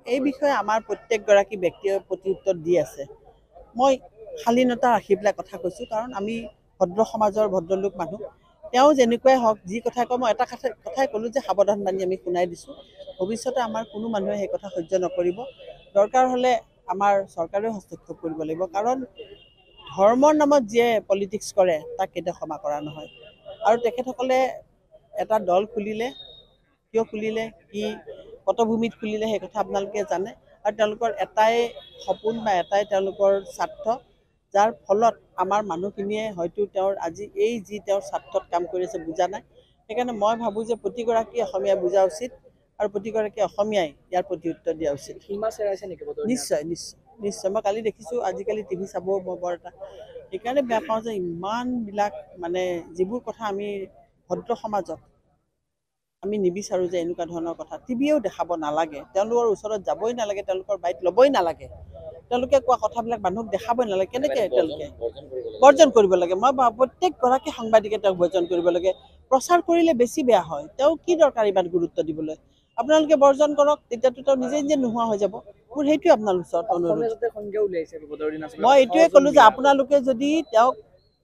এই বিষয়ে আমাৰ প্ৰত্যেকগৰাকী ব্যক্তিয়ে প্ৰত্যুত্তৰ দি আছে। মই শালীনতা ৰাখি পেলাই কথা কৈছোঁ, কাৰণ আমি ভদ্ৰ সমাজৰ ভদ্ৰলোক মানুহ। তেওঁ যেনেকুৱাই হওক, যি কথাই কয়, মই এটা কথাই ক'লোঁ যে সাৱধান বাণী আমি শুনাই দিছোঁ। ভৱিষ্যতে আমাৰ কোনো মানুহে সেই কথা সহ্য নকৰিব। দৰকাৰ হ'লে আমাৰ চৰকাৰেও হস্তক্ষেপ কৰিব লাগিব, কাৰণ ধৰ্মৰ নামত যিয়ে পলিটিক্স কৰে তাক কেতিয়াও ক্ষমা কৰা নহয়। আৰু তেখেতসকলে এটা দল খুলিলে, কিয় খুলিলে, কি পটভূমিত খুলিলে, সেই কথা আপোনালোকে জানে। আৰু তেওঁলোকৰ এটাই সপোন বা এটাই তেওঁলোকৰ স্বাৰ্থ, যাৰ ফলত আমাৰ মানুহখিনিয়ে হয়তো তেওঁৰ আজি এই যি তেওঁৰ স্বাৰ্থত কাম কৰি আছে বুজা নাই। সেইকাৰণে মই ভাবোঁ যে প্ৰতিগৰাকী অসমীয়াই বুজা উচিত আৰু প্ৰতিগৰাকী অসমীয়াই ইয়াৰ প্ৰত্যুত্তৰ দিয়া উচিত। সীমা চেৰাইছে নেকি? নিশ্চয় নিশ্চয় নিশ্চয়। মই কালি দেখিছোঁ, আজিকালি টিভি চাবও মই বৰ এটা সেইকাৰণে বেয়া পাওঁ যে ইমানবিলাক মানে যিবোৰ কথা আমি ভদ্ৰ সমাজত আমি নিবিচাৰোঁ যে এনেকুৱা ধৰণৰ কথা টিভিয়েও দেখাব নালাগে, তেওঁলোকৰ ওচৰত যাবই নালাগে, তেওঁলোকৰ বাৰীত ল'বই নালাগে, তেওঁলোকে কোৱা কথাবিলাক মানুহক দেখাবই নালাগে। কেনেকৈ তেওঁলোকে বৰ্জন কৰিব লাগে? মই প্ৰত্যেকগৰাকী সাংবাদিকে তেওঁক বৰ্জন কৰিব লাগে। প্ৰচাৰ কৰিলে বেছি বেয়া হয়। তেওঁ কি দৰকাৰ ইমান গুৰুত্ব দিবলৈ? আপোনালোকে বৰ্জন কৰক, তেতিয়াতো তেওঁ নিজে নিজে নোহোৱা হৈ যাব। মোৰ সেইটোৱে আপোনালোকৰ ওচৰত অনুৰোধ। মই এইটোৱে ক'লোঁ যে আপোনালোকে যদি তেওঁক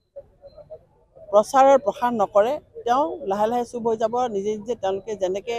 প্ৰসাৰ নকৰে, তেওঁ লাহে লাহে চুপ হৈ যাব। নিজে নিজে তেওঁলোকে যেনেকৈ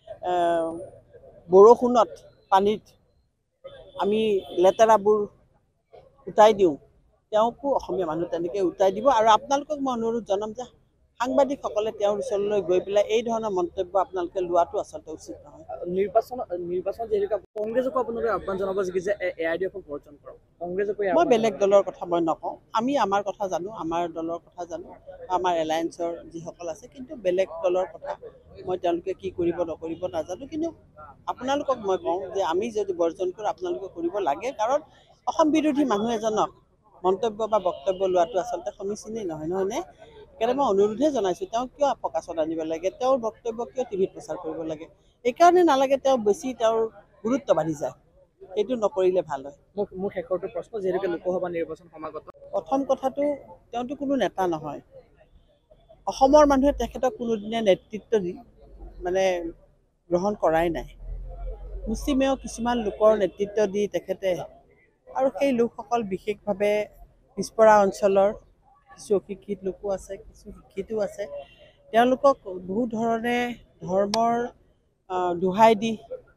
বৰষুণত পানীত আমি লেতেৰাবোৰ উটাই দিওঁ, তেওঁকো অসমীয়া মানুহ তেনেকৈ উটাই দিব। আৰু আপোনালোকক মই অনুৰোধ জনাম যে সাংবাদিকসকলে তেওঁৰ ওচৰলৈ গৈ পেলাই এই ধৰণৰ মন্তব্য আপোনালোকে লোৱাটো আচলতে উচিত নহয়। নিৰ্বাচন যিহেতু কংগ্ৰেছকো আপোনালোকে আহ্বান জনাব যে AIDFক বৰ্জন কৰক। কংগ্ৰেছকো মই বেলেগ দলৰ কথা মই নকওঁ। আমি আমাৰ কথা জানো, আমাৰ দলৰ কথা জানো, আমাৰ এলায়েন্সৰ যিসকল আছে, কিন্তু বেলেগ দলৰ কথা মই তেওঁলোকে কি কৰিব নকৰিব নাজানো। কিন্তু আপোনালোকক মই কওঁ যে আমি যদি বৰ্জন কৰোঁ, আপোনালোকে কৰিব লাগে, কাৰণ অসম বিৰোধী মানুহ এজনক মন্তব্য বা বক্তব্য লোৱাটো আচলতে সমীচীনেই নহয়, নহয়নে? সেইকাৰণে মই অনুৰোধহে জনাইছোঁ, তেওঁ কিয় প্ৰকাশত আনিব লাগে, তেওঁৰ বক্তব্য কিয় টিভিত প্ৰচাৰ কৰিব লাগে? এইকাৰণে নালাগে, তেওঁ বেছি তেওঁৰ গুৰুত্ব বাঢ়ি যায়। সেইটো নকৰিলে ভাল হয়। মোৰ শেষৰটো প্ৰশ্ন, যিহেতুকে লোকসভা নিৰ্বাচন সমাগত। প্ৰথম কথাটো, তেওঁতো কোনো নেতা নহয়। অসমৰ মানুহে তেখেতক কোনোদিনে নেতৃত্ব মানে গ্ৰহণ কৰাই নাই। মুষ্টিমেয় কিছুমান লোকৰ নেতৃত্ব দি তেখেতে, আৰু সেই লোকসকল বিশেষভাৱে পিছপৰা অঞ্চলৰ, কিছু অশিক্ষিত লোকো আছে, কিছু শিক্ষিতো আছে। তেওঁলোকক বহু ধৰণে ধৰ্মৰ দোহাই দি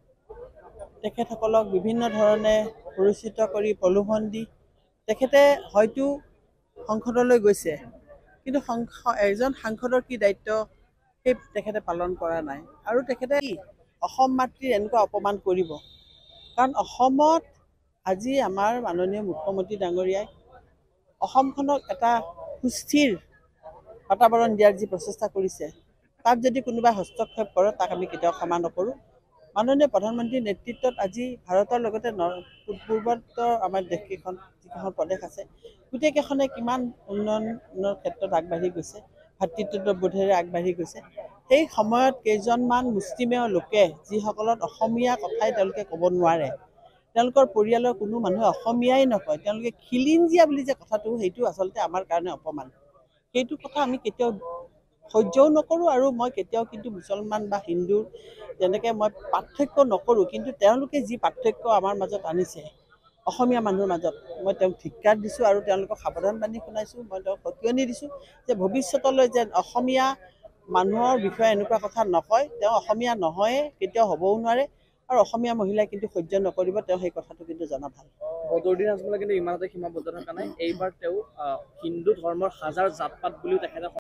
তেখেতসকলক বিভিন্ন ধৰণে পৰিচিত কৰি প্ৰলোভন দি তেখেতে হয়তো সংসদলৈ গৈছে, কিন্তু এজন সাংসদৰ কি দায়িত্ব সেই তেখেতে পালন কৰা নাই। আৰু তেখেতে অসম মাতৃৰ এনেকুৱা অপমান কৰিব, কাৰণ অসমত আজি আমাৰ মাননীয় মুখ্যমন্ত্ৰী ডাঙৰীয়াই অসমখনক এটা সুস্থিৰ বাতাবৰণ দিয়াৰ যি প্ৰচেষ্টা কৰিছে, তাত যদি কোনোবাই হস্তক্ষেপ কৰে, তাক আমি কেতিয়াও ক্ষমা নকৰোঁ। মাননীয় প্ৰধানমন্ত্ৰীৰ নেতৃত্বত আজি ভাৰতৰ লগতে পূৰ্বত্তৰ আমাৰ দেশকেইখন, যিকেইখন প্ৰদেশ আছে, গোটেইকেইখনে কিমান উন্নয়নৰ ক্ষেত্ৰত আগবাঢ়ি গৈছে, ভাতৃত্ববোধেৰে আগবাঢ়ি গৈছে। সেই সময়ত কেইজনমান মুষ্টিমেয় লোকে, যিসকলত অসমীয়া কথাই তেওঁলোকে ক'ব নোৱাৰে, তেওঁলোকৰ পৰিয়ালৰ কোনো মানুহে অসমীয়াই নকয়, তেওঁলোকে খিলিঞ্জীয়া বুলি যে কথাটো, সেইটো আচলতে আমাৰ কাৰণে অপমান। সেইটো কথা আমি কেতিয়াও সহ্যও নকৰোঁ। আৰু মই কেতিয়াও কিন্তু মুছলমান বা হিন্দুৰ তেনেকৈ মই পাৰ্থক্য নকৰোঁ, কিন্তু তেওঁলোকে যি পাৰ্থক্য আমাৰ মাজত আনিছে, অসমীয়া মানুহৰ মাজত, মই তেওঁক ধিক্কাৰ দিছোঁ আৰু তেওঁলোকক সাৱধান বাণী শুনাইছোঁ। মই তেওঁক সকিয়নি দিছোঁ যে ভৱিষ্যতলৈ যেন অসমীয়া মানুহৰ বিষয়ে এনেকুৱা কথা নকয়। তেওঁ অসমীয়া নহয়ে, কেতিয়াও হ'বও নোৱাৰে, আৰু অসমীয়া মহিলাই কিন্তু সহ্য নকৰিব। তেওঁ সেই কথাটো কিন্তু জনা ভাল। বদৰুদ্দিন আজমলে কিন্তু ইমানতে সীমাবদ্ধ থকা নাই। এইবাৰ তেওঁ হিন্দু ধৰ্মৰ হাজাৰ জাত পাত বুলিও তেখেতে